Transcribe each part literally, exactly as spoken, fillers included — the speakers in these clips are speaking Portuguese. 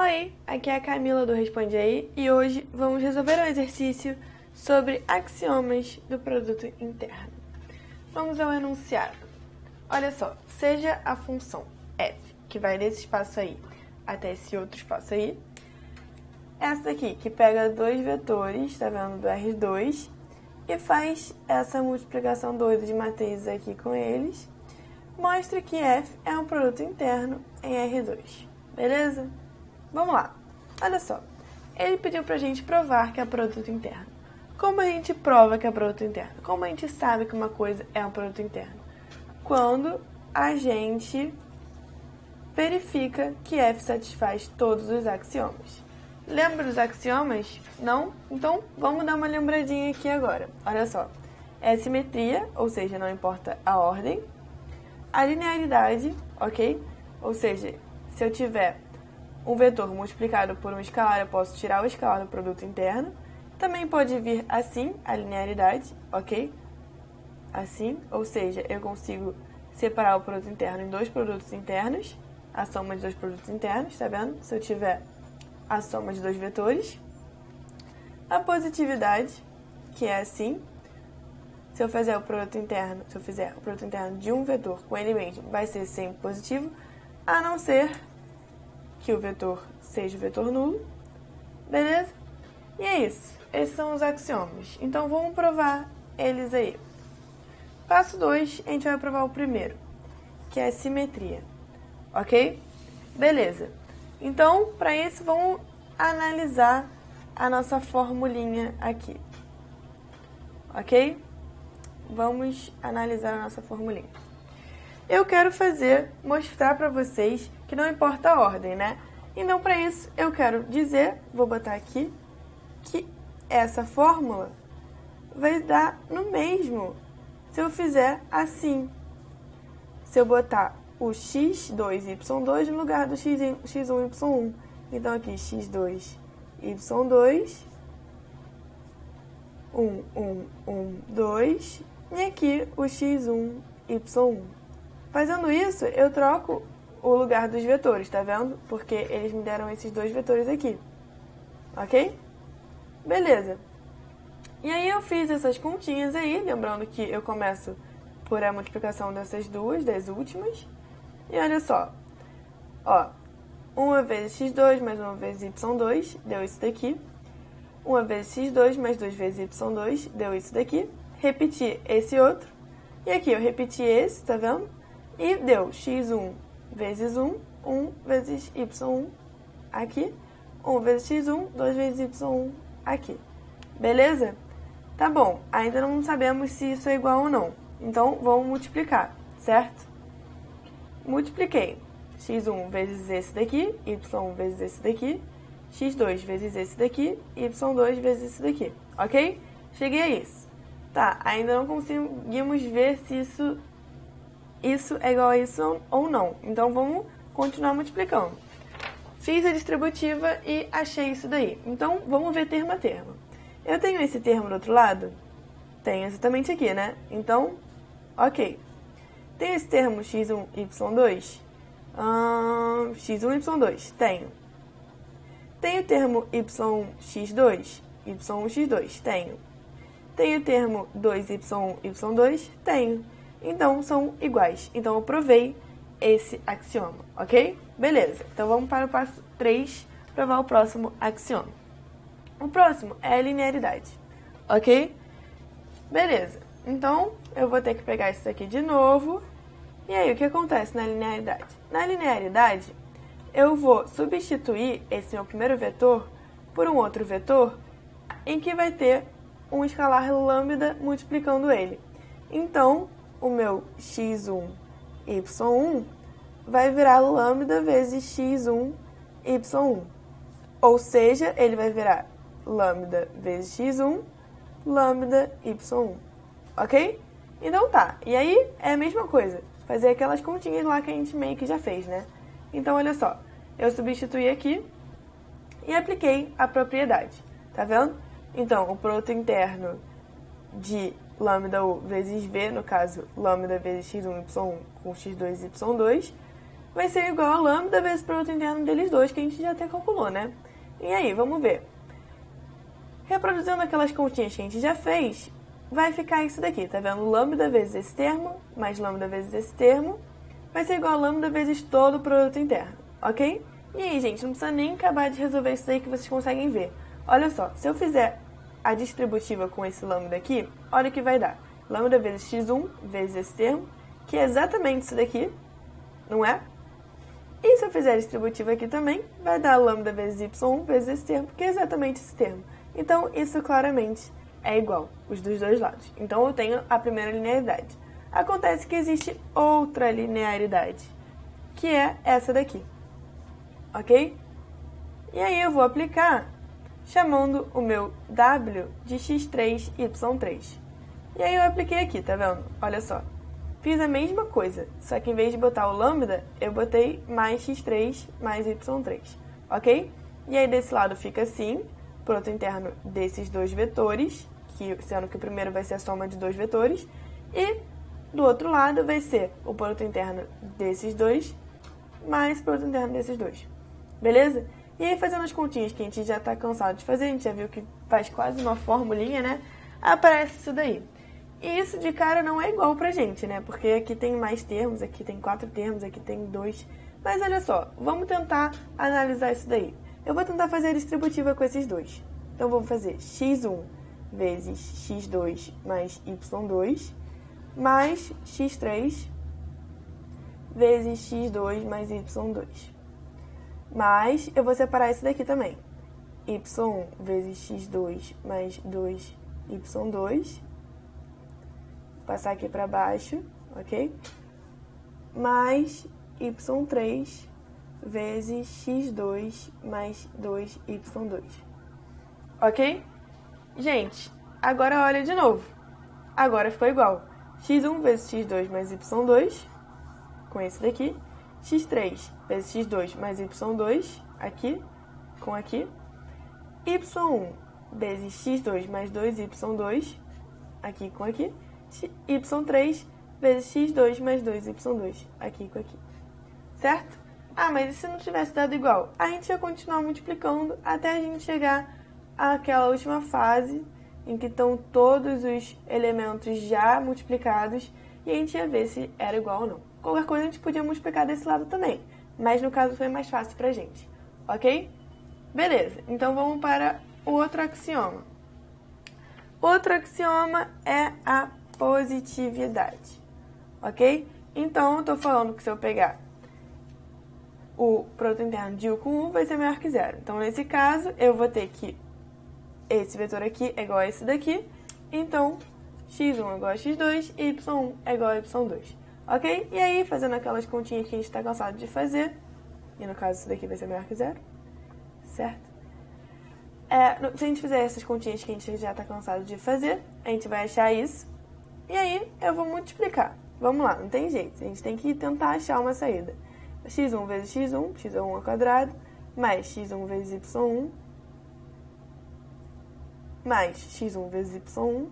Oi, aqui é a Camila do Responde Aí e hoje vamos resolver um exercício sobre axiomas do produto interno. Vamos ao enunciado. Olha só, seja a função f, que vai desse espaço aí até esse outro espaço aí, essa daqui que pega dois vetores, tá vendo, do R dois, e faz essa multiplicação doida de matrizes aqui com eles, mostra que f é um produto interno em R dois, beleza? Vamos lá, olha só, ele pediu pra gente provar que é produto interno. Como a gente prova que é produto interno? Como a gente sabe que uma coisa é um produto interno? Quando a gente verifica que f satisfaz todos os axiomas. Lembra dos axiomas? Não? Então, vamos dar uma lembradinha aqui agora. Olha só, é simetria, ou seja, não importa a ordem. A linearidade, ok? Ou seja, se eu tiver um vetor multiplicado por um escalar, eu posso tirar o escalar do produto interno. Também pode vir assim, a linearidade, ok? Assim, ou seja, eu consigo separar o produto interno em dois produtos internos, a soma de dois produtos internos, tá vendo? Se eu tiver a soma de dois vetores. A positividade, que é assim, se eu fizer o produto interno, se eu fizer o produto interno de um vetor com ele mesmo, vai ser sempre positivo, a não ser que o vetor seja o vetor nulo, beleza? E é isso, esses são os axiomas. Então vamos provar eles aí. Passo dois, a gente vai provar o primeiro, que é a simetria, ok? Beleza. Então, para isso, vamos analisar a nossa formulinha aqui, ok? Vamos analisar a nossa formulinha. Eu quero fazer, mostrar para vocês que não importa a ordem, né? Então, para isso, eu quero dizer, vou botar aqui, que essa fórmula vai dar no mesmo se eu fizer assim. Se eu botar o x dois, y dois no lugar do x um, y um. Então, aqui, x dois, y dois, um, um, um, dois, e aqui o x um, y um. Fazendo isso, eu troco o lugar dos vetores, tá vendo? Porque eles me deram esses dois vetores aqui, ok? Beleza. E aí eu fiz essas continhas aí, lembrando que eu começo por a multiplicação dessas duas, das últimas. E olha só, ó, uma vezes x dois mais uma vezes y dois, deu isso daqui. uma vezes x dois mais duas vezes y dois, deu isso daqui. Repeti esse outro. E aqui eu repeti esse, tá vendo? E deu x um vezes um, um vezes y um aqui. um vezes x um, dois vezes y um aqui. Beleza? Tá bom, ainda não sabemos se isso é igual ou não. Então, vamos multiplicar, certo? Multipliquei x um vezes esse daqui, y um vezes esse daqui, x dois vezes esse daqui, y dois vezes esse daqui, ok? Cheguei a isso. Tá, ainda não conseguimos ver se isso, isso é igual a isso ou não. Então, vamos continuar multiplicando. Fiz a distributiva e achei isso daí. Então, vamos ver termo a termo. Eu tenho esse termo do outro lado? Tenho exatamente aqui, né? Então, ok. Tem esse termo x um, y dois? Hum, x um, y dois. Tenho. Tem o termo y x dois? y um, x dois. Tenho. Tem o termo dois y um, y dois? Tenho. Então, são iguais. Então, eu provei esse axioma, ok? Beleza. Então, vamos para o passo três, provar o próximo axioma. O próximo é a linearidade, ok? Beleza. Então, eu vou ter que pegar isso aqui de novo. E aí, o que acontece na linearidade? Na linearidade, eu vou substituir esse meu primeiro vetor por um outro vetor em que vai ter um escalar lambda multiplicando ele. Então, o meu x um, y um vai virar lambda vezes x um, y um. Ou seja, ele vai virar lambda vezes x um, lambda y um. Ok? Então tá. E aí é a mesma coisa. Fazer aquelas continhas lá que a gente meio que já fez, né? Então, olha só. Eu substituí aqui e apliquei a propriedade. Tá vendo? Então, o produto interno de lambda u vezes v, no caso, lambda vezes x um, y um com x dois, y dois, vai ser igual a lambda vezes o produto interno deles dois, que a gente já até calculou, né? E aí, vamos ver. Reproduzindo aquelas continhas que a gente já fez, vai ficar isso daqui, tá vendo? Lambda vezes esse termo, mais lambda vezes esse termo, vai ser igual a lambda vezes todo o produto interno, ok? E aí, gente, não precisa nem acabar de resolver isso daí que vocês conseguem ver. Olha só, se eu fizer a distributiva com esse lambda aqui, olha o que vai dar. Lambda vezes x um vezes esse termo, que é exatamente isso daqui, não é? E se eu fizer a distributiva aqui também, vai dar lambda vezes y um vezes esse termo, que é exatamente esse termo. Então, isso claramente é igual, os dos dois lados. Então, eu tenho a primeira linearidade. Acontece que existe outra linearidade, que é essa daqui, ok? E aí, eu vou aplicar chamando o meu w de x três, y três. E aí, eu apliquei aqui, tá vendo? Olha só. Fiz a mesma coisa, só que em vez de botar o lambda, eu botei mais x três mais y três, ok? E aí, desse lado fica assim, produto interno desses dois vetores, que, sendo que o primeiro vai ser a soma de dois vetores, e do outro lado vai ser o produto interno desses dois, mais o produto interno desses dois, beleza? E aí, fazendo as continhas que a gente já está cansado de fazer, a gente já viu que faz quase uma formulinha, né? Aparece isso daí. E isso de cara não é igual pra gente, né? Porque aqui tem mais termos, aqui tem quatro termos, aqui tem dois. Mas olha só, vamos tentar analisar isso daí. Eu vou tentar fazer a distributiva com esses dois. Então, vou fazer x um vezes x dois mais y dois, mais x três vezes x dois mais y dois. Mas eu vou separar isso daqui também. y um vezes x dois mais dois y dois. Passar aqui para baixo, ok? Mais y três vezes x dois mais dois y dois. Ok? Gente, agora olha de novo. Agora ficou igual. x um vezes x dois mais y dois, com esse daqui. x três vezes x dois mais y dois, aqui, com aqui. y um vezes x dois mais dois y dois, aqui com aqui. y três vezes x dois mais dois y dois, aqui com aqui. Certo? Ah, mas e se não tivesse dado igual? A gente ia continuar multiplicando até a gente chegar àquela última fase em que estão todos os elementos já multiplicados e a gente ia ver se era igual ou não. Qualquer coisa a gente podia multiplicar desse lado também, mas no caso foi mais fácil pra gente, ok? Beleza, então vamos para o outro axioma. Outro axioma é a positividade, ok? Então, eu estou falando que se eu pegar o produto interno de um com um, vai ser maior que zero. Então, nesse caso, eu vou ter que esse vetor aqui é igual a esse daqui. Então, x um é igual a x dois e y um é igual a y dois, ok? E aí, fazendo aquelas continhas que a gente está cansado de fazer, e no caso, isso daqui vai ser maior que zero, certo? É, se a gente fizer essas continhas que a gente já está cansado de fazer, a gente vai achar isso. E aí, eu vou multiplicar. Vamos lá, não tem jeito. A gente tem que tentar achar uma saída. x um vezes x um, x um ao quadrado, mais x um vezes y um, mais x um vezes y um,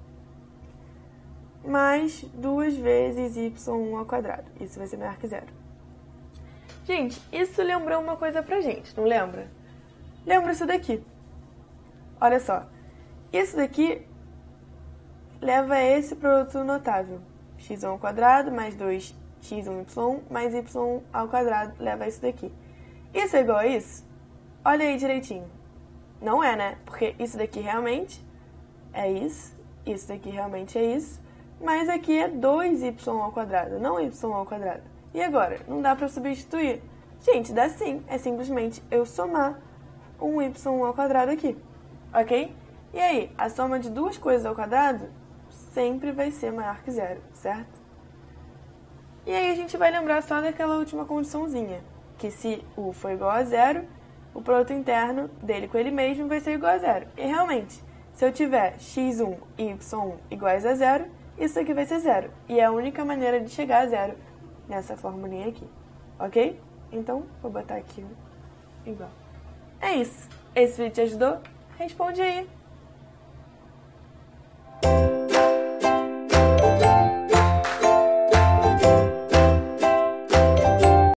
mais duas vezes y um ao quadrado. Isso vai ser maior que zero. Gente, isso lembrou uma coisa pra gente, não lembra? Lembra isso daqui. Olha só, isso daqui leva a esse produto notável. x um ao quadrado mais dois x um y mais y ao quadrado leva a isso daqui. Isso é igual a isso? Olha aí direitinho. Não é, né? Porque isso daqui realmente é isso, isso daqui realmente é isso, mas aqui é dois y ao quadrado, não y ao quadrado. E agora? Não dá para substituir? Gente, dá sim. É simplesmente eu somar um y ao quadrado aqui, ok? E aí, a soma de duas coisas ao quadrado sempre vai ser maior que zero, certo? E aí a gente vai lembrar só daquela última condiçãozinha, que se u for igual a zero, o produto interno dele com ele mesmo vai ser igual a zero. E realmente, se eu tiver x um e y um iguais a zero, isso aqui vai ser zero. E é a única maneira de chegar a zero nessa formulinha aqui, ok? Então, vou botar aqui igual. É isso. Esse vídeo te ajudou? Responde aí.